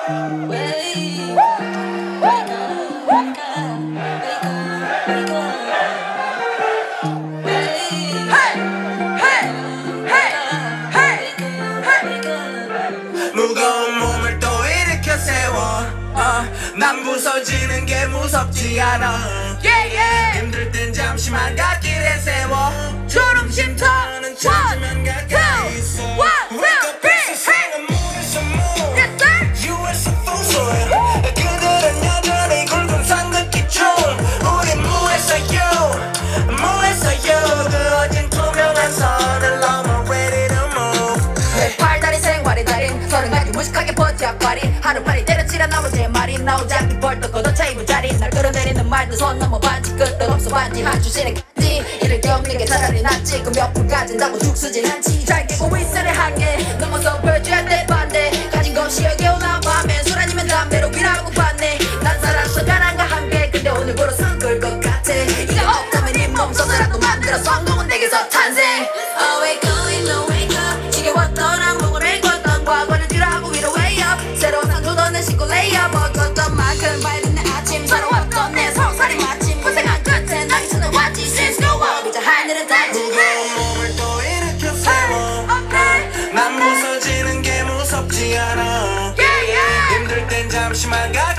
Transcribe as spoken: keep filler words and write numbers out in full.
무거운 몸을 또 일으켜 세워 uh, 난 부서지는 게 무섭지 않아 yeah, yeah. 힘들 땐 잠시만 갓길에 세워 주름 쉼터는 찾으면 가까이 있어 Wake up 이 세상은 물에서 물 유에서 풍소해 그들은 여전히 굵은 상극기 중 우린 무에서요 무에서요 그 어진 투명한 선을 넘어 ready to move 내 팔다리 생활의 달인 서른 가지 무식하게 버텨 악발이 하루빨리 때려치라 나머지의 말이 나오지 않게 벌떡 걷어 테이블 자리 날 끌어내리는 말도 손 넘어 반지 끄떡없어 반지 한 주신의 간지 이를 겪는 게 차라리 낫지 그 몇 푼 가진다고 죽쓰진 않지 잘 깨고 있어야 한게 넘어서 보여줘야 돼 반대 가진 것이 여기 오나 밤에 술 아니면 담배로 위라고 봤네 난 살았어 가난과 함께 근데 오늘부로 썩을 것 같아 이가 없다면 네 몸속으로라도 만들어 성공은 내게서 탄생 Oh wake up no wake up 지겨웠던 악몽을 메꿨던 과거를 뒤로하고 위로 way up 새로운 상 돋아내 신고 lay up 어떤 만큼 밝은 내 아침 서러웠던 내 성살이 마침 고생한 끝에 나이 찾아 왔지 Since go up 이제 하늘은 달지 무거운 몸을 또 일으켜 세워 난 부서지는 게 무섭지 않아 Yeah yeah 힘들 땐 잠시만 가